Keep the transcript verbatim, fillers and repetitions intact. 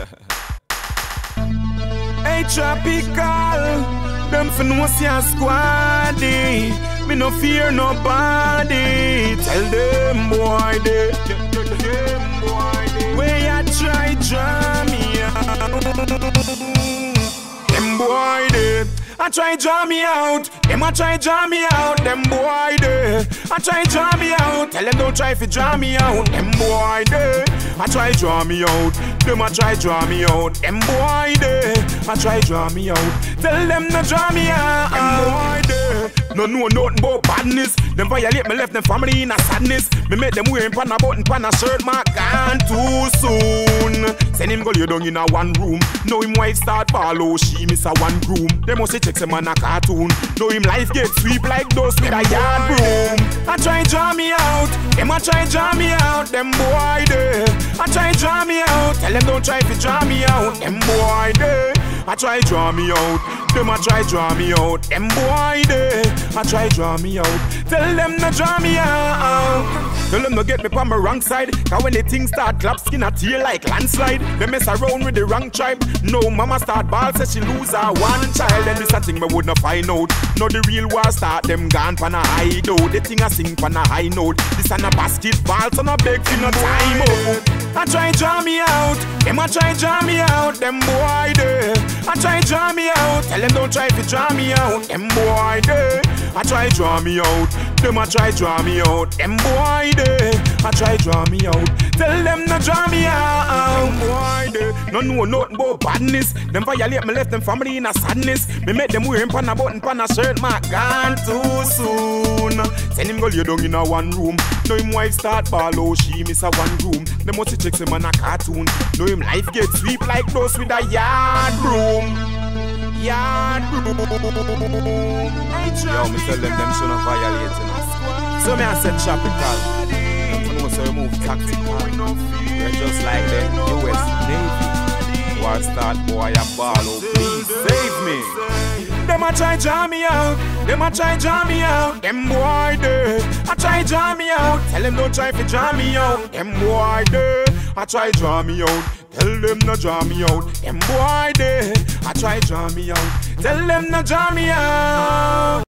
Hey, tropical, them for no see a Squaddy. Me no fear nobody. Tell them boy they, where ya try draw me out. Them boy they, I try draw me out. Them a try draw me out. Them boy they, I try draw me out. Tell them don't try fi draw me out. Them boy they, I try draw me out. Them a try draw me out. Them boy they, I try draw me out. Tell them no draw me out. Them boy they, no know nothing about badness. Them violate me, left them family in a sadness. Me make them wearing pan a button, pan a shirt, my gone too soon. Send him go lay down in a one room. Now him wife start follow, she miss a one groom. They must say check some man a cartoon. Now him life get sweep like dust with a yard broom. I try draw me out. Them a try draw me out. Them boy they, I try draw me out. Tell them don't try to draw me out. Them boy they, I try draw me out. Them a try draw me out. Them boy they, I try draw me out. Tell them no draw me out. Tell them no get me on my wrong side. Cause when the things start clap, skin a tear like landslide. They mess around with the wrong tribe. No mama start ball, says she lose her one child. And this a thing me would not find out. Now the real war start, them gone pan a high note. The thing a sing pan a high note. This a no basketball, so no beg for no time out. I try draw me out. Them a try draw me out. Them boy they, I try draw me out. Tell them don't try to draw me out. Them boy they, I try draw me out. Them a try draw me out. Them boy they, I try draw me out. Tell them no draw me out. Them boy they, no know nothing about badness. Them violate me, left them family in a sadness. Me make them wearing pan a button, pan a shirt, my gone too soon. Send him go lay down in a one room. Now him wife start follow, she miss a one room. Them must check some man a cartoon. Now him life get sweep like dust with a yard broom. Yard broom. Yo, me tell them them shouldn't violate, you know. So me I said tropical. Them know so remove tactical. They're just like the U S Navy. War start boy a ball, oh please save me. Them a try draw me out. Them a try draw me out. Them boy they, I try draw me out. Tell them don't try to draw me out. Them boy they, I try draw me out. Tell them no draw me out. Them boy they, I try draw me out. Tell them no draw me out.